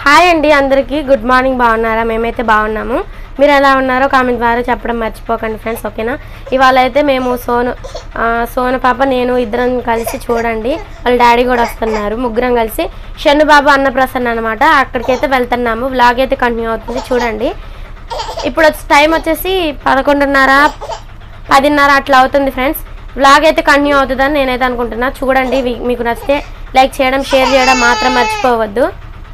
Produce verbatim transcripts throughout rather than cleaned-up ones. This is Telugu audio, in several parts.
హాయ్ అండి అందరికీ గుడ్ మార్నింగ్. బాగున్నారా? మేమైతే బాగున్నాము. మీరు ఎలా ఉన్నారో కామెంట్ ద్వారా చెప్పడం మర్చిపోకండి ఫ్రెండ్స్, ఓకేనా? ఇవాళ అయితే మేము సోను సోను పాప నేను ఇద్దరం కలిసి చూడండి, వాళ్ళ డాడీ కూడా వస్తున్నారు, ముగ్గురం కలిసి షన్నుబాబు అన్నప్రసన్న అనమాట అక్కడికైతే వెళ్తున్నాము. వ్లాగ్ అయితే కంటిన్యూ అవుతుంది చూడండి. ఇప్పుడు టైం వచ్చేసి పదకొండున్నర పదిన్నర అట్లా అవుతుంది ఫ్రెండ్స్. వ్లాగ్ అయితే కంటిన్యూ అవుతుందని నేనైతే అనుకుంటున్నా. చూడండి, మీకు నచ్చితే లైక్ చేయడం షేర్ చేయడం మాత్రం మర్చిపోవద్దు.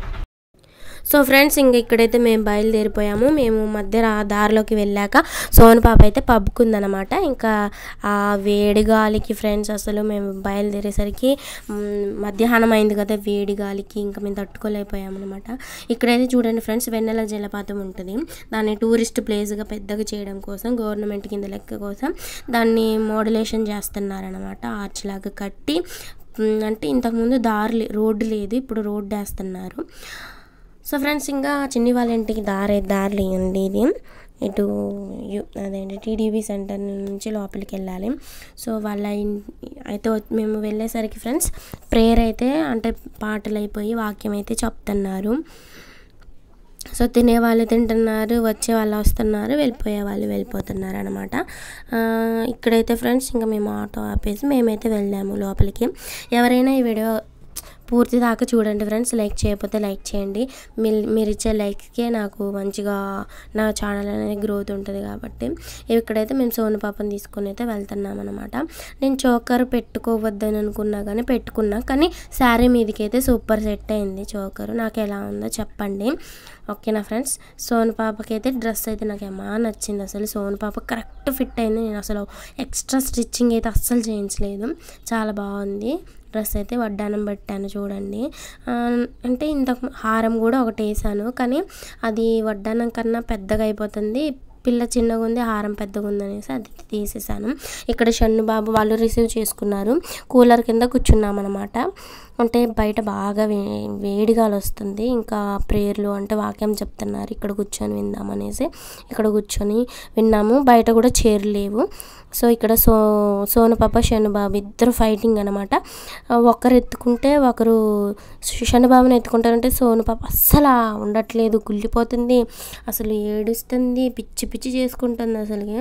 సో ఫ్రెండ్స్, ఇంక ఇక్కడైతే మేము బయలుదేరిపోయాము. మేము మధ్య దారిలోకి వెళ్ళాక సోను పాప అయితే పబ్బుకుందనమాట. ఇంకా ఆ వేడి గాలికి ఫ్రెండ్స్ అసలు మేము బయలుదేరేసరికి మధ్యాహ్నం అయింది కదా, వేడి గాలికి ఇంకా మేము తట్టుకోలేకపోయామన్నమాట. ఇక్కడైతే చూడండి ఫ్రెండ్స్, వెన్నెల జలపాతం ఉంటుంది. దాన్ని టూరిస్ట్ ప్లేస్గా పెద్దగా చేయడం కోసం గవర్నమెంట్ కింద లెక్క కోసం దాన్ని మోడ్యులేషన్ చేస్తున్నారనమాట. ఆర్చ్ లాగా కట్టి, అంటే ఇంతకుముందు దారి రోడ్డు లేదు, ఇప్పుడు రోడ్డు వేస్తున్నారు. సో ఫ్రెండ్స్, ఇంకా చిన్ని వాళ్ళ ఇంటికి దారి దారి అండి ఇది. ఇటు అదేంటి టీడీబీ సెంటర్ నుంచి లోపలికి వెళ్ళాలి. సో వాళ్ళ అయితే మేము వెళ్ళేసరికి ఫ్రెండ్స్ ప్రేయర్ అయితే అంటే పాటలు అయిపోయి వాక్యం అయితే చెప్తున్నారు. సో తినేవాళ్ళు తింటున్నారు, వచ్చే వాళ్ళు వస్తున్నారు, వెళ్ళిపోయే వాళ్ళు వెళ్ళిపోతున్నారు అనమాట. ఇక్కడైతే ఫ్రెండ్స్ ఇంకా మేము ఆటో ఆపేసి మేమైతే వెళ్ళాము లోపలికి. ఎవరైనా ఈ వీడియో పూర్తి దాకా చూడండి ఫ్రెండ్స్. లైక్ చేయకపోతే లైక్ చేయండి. మీ మీరు ఇచ్చే లైక్కే నాకు మంచిగా నా ఛానల్ అనేది గ్రోత్ ఉంటుంది కాబట్టి. ఇక్కడైతే మేము సోను పాపని తీసుకొని అయితే వెళ్తున్నాం అనమాట. నేను చోకర్ పెట్టుకోవద్దని అనుకున్నా కానీ పెట్టుకున్నా, కానీ శారీ మీదకి అయితే సూపర్ సెట్ అయింది చోకరు. నాకు ఎలా ఉందో చెప్పండి, ఓకేనా ఫ్రెండ్స్? సోను పాపకి అయితే డ్రెస్ అయితే నాకు ఏమా నచ్చింది. అసలు సోను పాప కరెక్ట్ ఫిట్ అయింది. నేను అసలు ఎక్స్ట్రా స్టిచ్చింగ్ అయితే అస్సలు చేయించలేదు, చాలా బాగుంది డ్రెస్ అయితే. వడ్డానం పెట్టాను చూడండి. అంటే ఇంతకు హారం కూడా ఒకటి వేసాను, కానీ అది వడ్డానం కన్నా పెద్దగా అయిపోతుంది, పిల్ల చిన్నగా ఉంది, హారం పెద్దగా ఉందనేసి అది తీసేసాను. ఇక్కడ షన్ను బాబు వాళ్ళు రిసీవ్ చేసుకున్నారు. కూలర్ కింద కూర్చున్నామన్నమాట. అంటే బయట బాగా వే వేడిగాలు వస్తుంది. ఇంకా ప్రేయర్లు అంటే వాక్యం చెప్తున్నారు, ఇక్కడ కూర్చొని విందామనేసి ఇక్కడ కూర్చొని విన్నాము. బయట కూడా చైర్లు లేవు. సో ఇక్కడ సో సోను పాప షన్ను బాబు ఇద్దరు ఫైటింగ్ అనమాట. ఒకరు ఎత్తుకుంటే ఒకరు షన్ను బాబుని ఎత్తుకుంటారంటే సోను పాప అస్సలు ఉండట్లేదు, కుళ్ళిపోతుంది, అసలు ఏడుస్తుంది, పిచ్చి పిచ్చి చేసుకుంటుంది, అసలుకి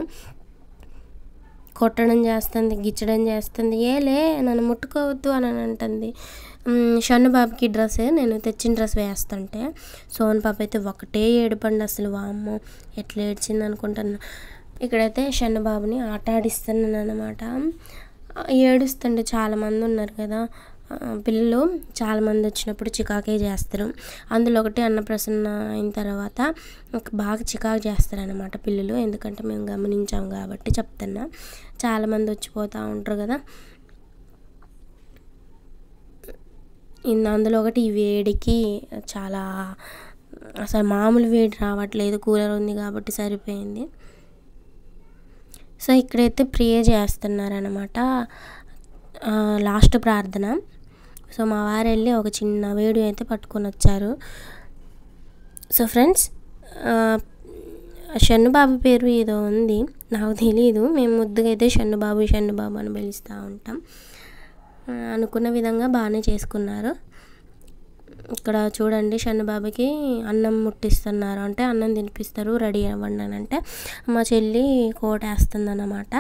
కొట్టడం చేస్తుంది, గిచ్చడం చేస్తుంది. ఏలే నన్ను ముట్టుకోవద్దు అని అంటుంది. షన్ను బాబుకి డ్రెస్ నేను తెచ్చిన డ్రెస్ వేస్తుంటే సోను పాప అయితే ఒకటే ఏడుపండి, అసలు వామ్మో ఎట్లా ఏడ్చింది అనుకుంటున్నా. ఇక్కడైతే షన్ను బాబుని ఆట ఆడిస్తున్నాను అనమాట. ఏడుస్తుండే చాలామంది ఉన్నారు కదా పిల్లలు, చాలామంది వచ్చినప్పుడు చికాకే చేస్తారు. అందులో ఒకటి అన్నప్రసన్న అయిన తర్వాత బాగా చికాకు చేస్తారనమాట పిల్లలు, ఎందుకంటే మేము గమనించాం కాబట్టి చెప్తున్నా. చాలామంది వచ్చిపోతూ ఉంటారు కదా. అందులో ఒకటి ఈ వేడికి చాలా అసలు మామూలు వేడి రావట్లేదు, కూలర్ ఉంది కాబట్టి సరిపోయింది. సో ఇక్కడైతే ప్రేయర్ చేస్తున్నారనమాట, లాస్ట్ ప్రార్థన. సో మా వారు వెళ్ళి ఒక చిన్న వీడియో అయితే పట్టుకొని వచ్చారు. సో ఫ్రెండ్స్, షన్ను బాబు పేరు ఏదో ఉంది, నాకు తెలీదు. మేము ముద్దుగా అయితే షన్ను బాబు షన్ను బాబు అని పిలుస్తూ ఉంటాం. అనుకున్న విధంగా బాగానే చేసుకున్నారు. ఇక్కడ చూడండి, షన్ను బాబుకి అన్నం ముట్టిస్తున్నారు, అంటే అన్నం తినిపిస్తారు, రెడీ అవ్వండి అని అంటే మా చెల్లి కోట వేస్తుంది అన్నమాట.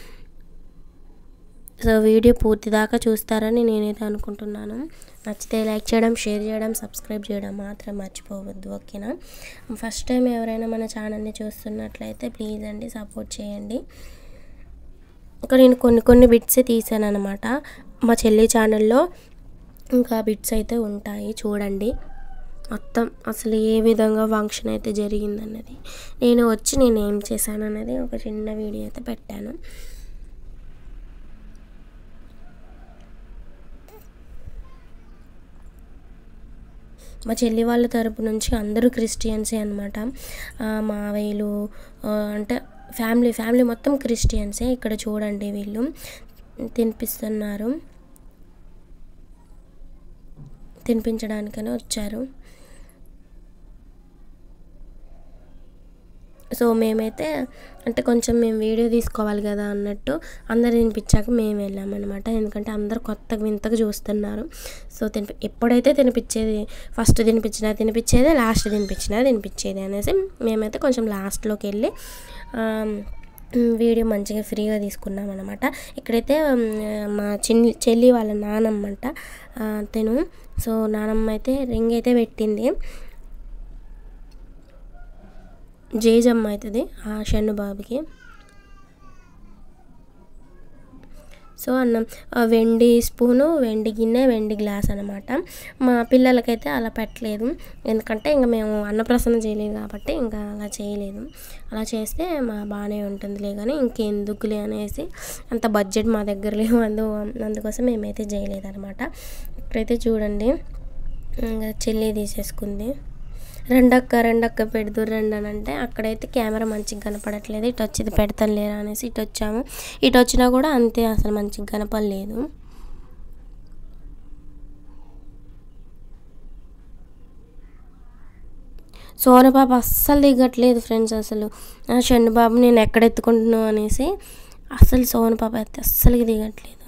సో వీడియో పూర్తి దాకా చూస్తారని నేనైతే అనుకుంటున్నాను. నచ్చితే లైక్ చేయడం షేర్ చేయడం సబ్స్క్రైబ్ చేయడం మాత్రం మర్చిపోవద్దు, ఓకేనా? ఫస్ట్ టైం ఎవరైనా మన ఛానల్ని చూస్తున్నట్లయితే ప్లీజ్ అండి సపోర్ట్ చేయండి. ఇక్కడ నేను కొన్ని కొన్ని బిట్స్ తీసాను అనమాట మా చెల్లి ఛానల్లో, ఇంకా బిట్స్ అయితే ఉంటాయి చూడండి. మొత్తం అసలు ఏ విధంగా ఫంక్షన్ అయితే జరిగిందన్నది, నేను వచ్చి నేను ఏం చేశాను అన్నది ఒక చిన్న వీడియో అయితే పెట్టాను. మా చెల్లి వాళ్ళ తరపు నుంచి అందరూ క్రిస్టియన్సే అనమాట. మావయ్యలు అంటే ఫ్యామిలీ ఫ్యామిలీ మొత్తం క్రిస్టియన్సే. ఇక్కడ చూడండి వీళ్ళు తినిపిస్తున్నారు, తినిపించడానికనే వచ్చారు. సో మేమైతే అంటే కొంచెం మేము వీడియో తీసుకోవాలి కదా అన్నట్టు అందరు తినిపించాక మేము వెళ్ళామన్నమాట. ఎందుకంటే అందరు కొత్తగా వింతగా చూస్తున్నారు. సో తినిపి ఎప్పుడైతే తినిపించేది ఫస్ట్ తినిపించినా తినిపించేది, లాస్ట్ తినిపించినా తినిపించేది అనేసి మేమైతే కొంచెం లాస్ట్లోకి వెళ్ళి వీడియో మంచిగా ఫ్రీగా తీసుకున్నాం అనమాట. ఇక్కడైతే మా చిన్ని చెల్లి వాళ్ళ నానమ్మ అంట తను. సో నానమ్మ అయితే రింగ్ అయితే పెట్టింది, జేజమ్మ అవుతుంది ఆ షన్ను బాబుకి. సో అన్నం వెండి స్పూను, వెండి గిన్నె, వెండి గ్లాస్ అనమాట. మా పిల్లలకైతే అలా పెట్టలేదు, ఎందుకంటే ఇంకా మేము అన్నప్రసన్న చేయలేదు కాబట్టి ఇంకా అలా చేయలేదు. అలా చేస్తే మా బాగానే ఉంటుందిలే కానీ ఇంకెందుకులే అనేసి అంత బడ్జెట్ మా దగ్గర లేవు, అందు అందుకోసం మేమైతే చేయలేదు అనమాట. ఇక్కడైతే చూడండి ఇంకా చెల్లి తీసేసుకుంది. రెండక్క రెండక్క పెడుతూ రెండు అని అంటే అక్కడైతే కెమెరా మంచిగా కనపడట్లేదు, ఇటు వచ్చి పెడతాను లేరా అనేసి ఇటు వచ్చాము. ఇటు వచ్చినా కూడా అంతే, అసలు మంచిగా కనపడలేదు. సోనపాప అస్సలు దిగట్లేదు ఫ్రెండ్స్. అసలు షన్నుబాబు నేను ఎక్కడ ఎత్తుకుంటున్నాను అనేసి అసలు సోనపాప అయితే అస్సలుకి దిగట్లేదు.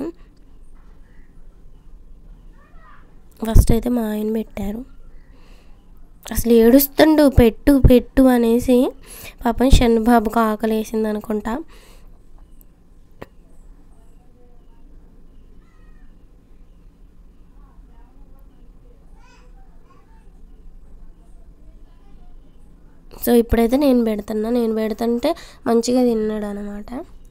ఫస్ట్ అయితే మా ఆయన పెట్టారు, అసలు ఏడుస్తుండు పెట్టు పెట్టు అనేసి. పాపం షన్నుబాబుకు ఆకలి వేసింది అనుకుంటా. సో ఇప్పుడైతే నేను పెడుతున్నా, నేను పెడుతుంటే మంచిగా తిన్నాడు అనమాట.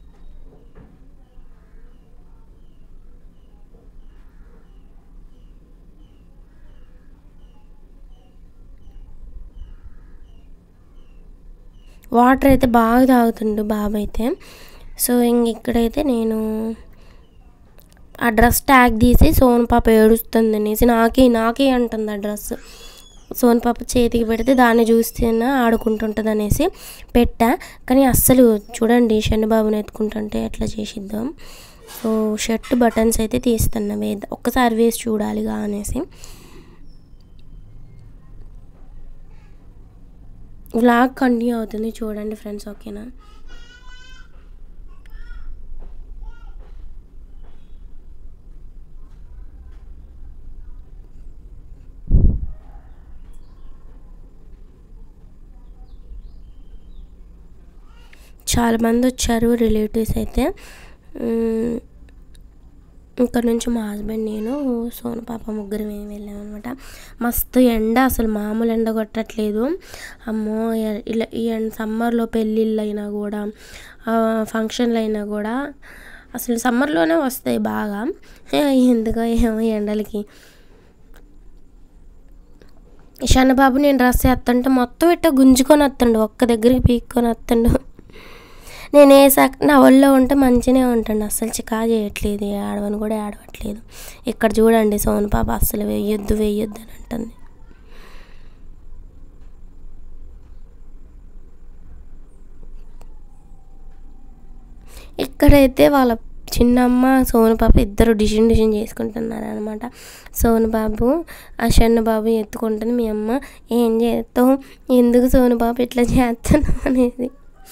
వాటర్ అయితే బాగా తాగుతుండు బాబు అయితే. సో ఇంక ఇక్కడైతే నేను ఆ డ్రెస్ ట్యాగ్ తీసి సోనపాప ఏడుస్తుంది అనేసి నాకే నాకే అంటుంది ఆ డ్రెస్. సోనపాప చేతికి పెడితే దాన్ని చూస్తేనే ఆడుకుంటుంటుంది అనేసి పెట్టా, కానీ అస్సలు చూడండి షన్నుబాబుని ఎత్తుకుంటుంటే ఎట్లా చేసిద్దాం. సో షర్ట్ బటన్స్ అయితే తీస్తున్నా, వేద్ద ఒక్కసారి వేసి చూడాలిగా అనేసి. వ్లాగ్ కంటిన్యూ అవుతుంది చూడండి ఫ్రెండ్స్, ఓకేనా. చాలామంది వచ్చారు రిలేటివ్స్ అయితే. ఇక్కడ నుంచి మా హస్బెండ్, నేను, సోనపాప ముగ్గురు మేము వెళ్ళాము అనమాట. మస్తు ఎండ, అసలు మామూలు ఎండ కొట్టట్లేదు. అమ్మో ఇలా ఈ సమ్మర్లో పెళ్ళిళ్ళు అయినా కూడా ఫంక్షన్లు అయినా కూడా అసలు సమ్మర్లోనే వస్తాయి బాగా, ఎందుకో ఏమో ఎండలకి. షన్నుబాబు నేను డ్రెస్ వేస్తుంటే మొత్తం ఇట్ట గుంజుకొని వస్తుండు, ఒక్క దగ్గరికి పీక్కొని వస్తుండు. నేను వేసాక నా ఒళ్ళో ఉంటే మంచిగానే ఉంటాడు, అస్సలు చికా చేయట్లేదు, ఆడవని కూడా ఆడవట్లేదు. ఇక్కడ చూడండి సోనపాప అస్సలు వేయొద్దు వేయొద్దు అని అంటుంది. ఇక్కడైతే వాళ్ళ చిన్నమ్మ సోనపాప ఇద్దరు డిసిషన్ డిసిషన్ చేసుకుంటున్నారు అనమాట. సోనబాబు ఆ షన్నుబాబు ఎత్తుకుంటుంది, మీ అమ్మ ఏం చేస్తావు, ఎందుకు సోనబాబు ఇట్లా చేస్తాను అనేది.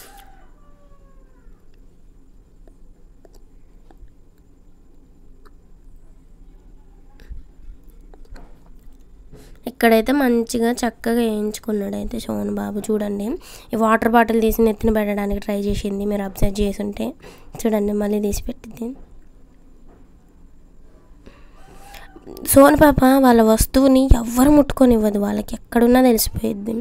ఇక్కడైతే మంచిగా చక్కగా వేయించుకున్నాడు అయితే సోనబాబు. చూడండి ఈ వాటర్ బాటిల్ తీసి నెత్తిన పెట్టడానికి ట్రై చేసింది, మీరు అబ్జర్వ్ చేసి ఉంటే చూడండి, మళ్ళీ తీసి పెట్టింది. సోనపాప వాళ్ళ వస్తువుని ఎవ్వరు ముట్టుకొనివ్వదు, వాళ్ళకి ఎక్కడున్నా తెలిసిపోయిద్ది.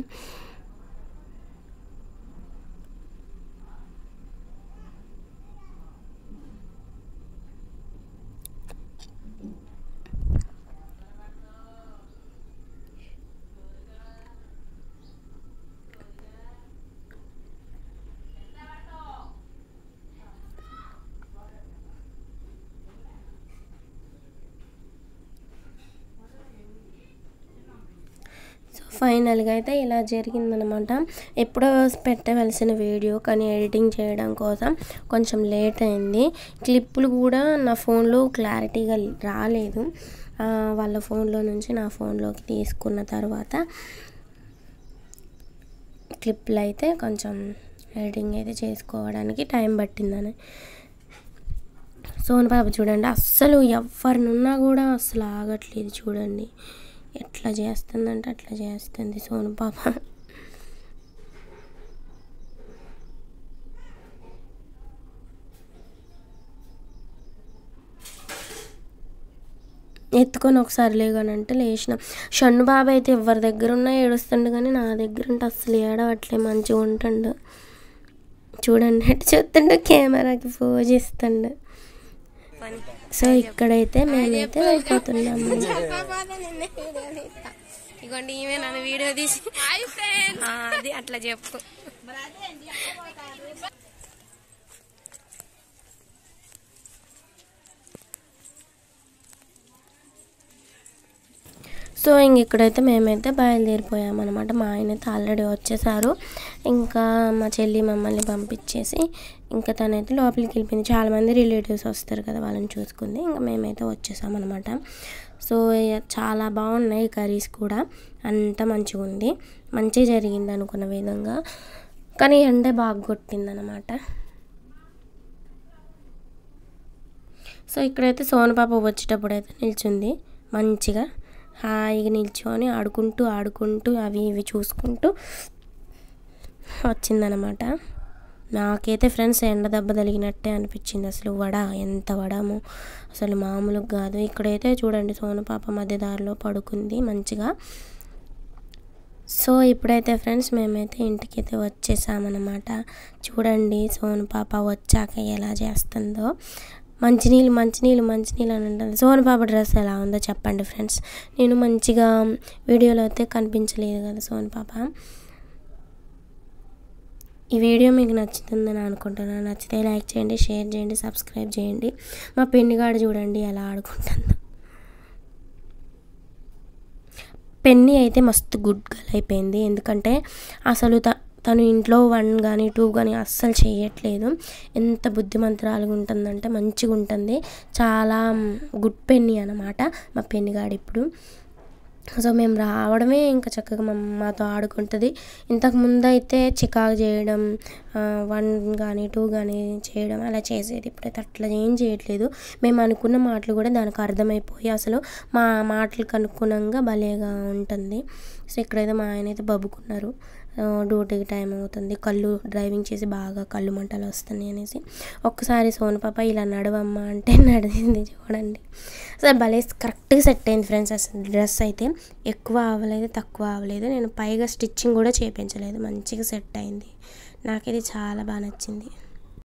ఫైనల్గా అయితే ఇలా జరిగిందనమాట. ఎప్పుడో పెట్టవలసిన వీడియో కానీ ఎడిటింగ్ చేయడం కోసం కొంచెం లేట్ అయింది. క్లిప్పులు కూడా నా ఫోన్లో క్లారిటీగా రాలేదు, వాళ్ళ ఫోన్లో నుంచి నా ఫోన్లోకి తీసుకున్న తర్వాత క్లిప్లు అయితే కొంచెం ఎడిటింగ్ అయితే చేసుకోవడానికి టైం పట్టిందని. సోను పాప చూడండి, అస్సలు ఎవరినున్నా కూడా అస్సలు ఆగట్లేదు. చూడండి ఎట్లా చేస్తుందంటే అట్లా చేస్తుంది సోను పాప. ఎత్తుకొని ఒకసారి లేగానంటే లేచిన. షన్ను బాబు అయితే ఎవరి దగ్గర ఉన్నా ఏడుస్తుండు, కానీ నా దగ్గర ఉంటే అస్సలు ఏడవట్లే, మంచిగా ఉంటుండు. చూడండి ఎట్టు చూస్తుండు, కెమెరాకి పోజ్ ఇస్తుండు. సో ఇక్కడైతే మేమైతే వెళ్ళిపోతున్నాము. ఇగోండి ఈమె నన్ను వీడియో తీసి అది అట్లా చెప్పు. సో ఇంక ఇక్కడైతే మేమైతే బయలుదేరిపోయామన్నమాట. మా ఆయన అయితే ఆల్రెడీ వచ్చేసారు. ఇంకా మా చెల్లి మమ్మల్ని పంపించేసి ఇంకా తనైతే లోపలికి వెళ్ళిపోయింది. చాలామంది రిలేటివ్స్ వస్తారు కదా, వాళ్ళని చూసుకుంది. ఇంకా మేమైతే వచ్చేసామన్నమాట. సో చాలా బాగున్నాయి కర్రీస్ కూడా, అంత మంచిగా ఉంది, మంచిగా జరిగింది అనుకున్న విధంగా. కానీ ఎండ బాగా కొట్టిందనమాట. సో ఇక్కడైతే సోను పాప వచ్చేటప్పుడు అయితే నిల్చుంది మంచిగా, హాయిగా నిల్చొని ఆడుకుంటూ ఆడుకుంటూ అవి ఇవి చూసుకుంటూ వచ్చిందనమాట. నాకైతే ఫ్రెండ్స్ ఎండ దెబ్బ తగిలినట్టే అనిపించింది. అసలు వడ ఎంత వడము, అసలు మామూలుగా కాదు. ఇక్కడైతే చూడండి సోను పాప మధ్య దారిలో పడుకుంది మంచిగా. సో ఇప్పుడైతే ఫ్రెండ్స్ మేమైతే ఇంటికైతే వచ్చేసామన్నమాట. చూడండి సోను పాప వచ్చాక ఎలా చేస్తుందో. మంచినీళ్ళు మంచినీళ్ళు మంచినీళ్ళు అని ఉంటుంది. సోను పాప డ్రెస్ ఎలా ఉందో చెప్పండి ఫ్రెండ్స్. నేను మంచిగా వీడియోలో అయితే కనిపించలేదు కదా సోను పాప. ఈ వీడియో మీకు నచ్చుతుందని అనుకుంటున్నాను. నచ్చితే లైక్ చేయండి, షేర్ చేయండి, సబ్స్క్రైబ్ చేయండి. మా పెన్నిగాడు చూడండి ఎలా ఆడుకుంటుందో. పెన్ని అయితే మస్తు గుడ్ గర్ల్ అయిపోయింది. ఎందుకంటే అసలు త తను ఇంట్లో వన్ కానీ టూ కానీ అస్సలు చేయట్లేదు. ఎంత బుద్ధిమంతురాలుగా ఉంటుందంటే మంచిగా ఉంటుంది. చాలా గుడ్ పెన్ని అన్నమాట మా పెన్నిగాడు ఇప్పుడు. సో మేము రావడమే ఇంకా చక్కగా మా మాతో ఆడుకుంటుంది. ఇంతకుముందు అయితే చికాకు చేయడం, వన్ కానీ టూ కానీ చేయడం అలా చేసేది. ఇప్పుడైతే అట్లా ఏం చేయట్లేదు. మేము అనుకున్న మాటలు కూడా దానికి అర్థమైపోయి అసలు మా మాటలకు అనుగుణంగా భలేగా ఉంటుంది. సో ఇక్కడైతే మా ఆయన అయితే బబ్బుకున్నారు, డ్యూటీకి టైం అవుతుంది, కళ్ళు డ్రైవింగ్ చేసి బాగా కళ్ళు మంటలు వస్తున్నాయి అనేసి. ఒక్కసారి సోను పాప ఇలా నడవమ్మ అంటే నడిచింది చూడండి. అసలు భలే కరెక్ట్గా సెట్ అయింది ఫ్రెండ్స్. అసలు డ్రెస్ అయితే ఎక్కువ అవ్వలేదు, తక్కువ అవ్వలేదు. నేను పైగా స్టిచ్చింగ్ కూడా చేయించలేదు, మంచిగా సెట్ అయింది. నాకైతే చాలా బాగా నచ్చింది.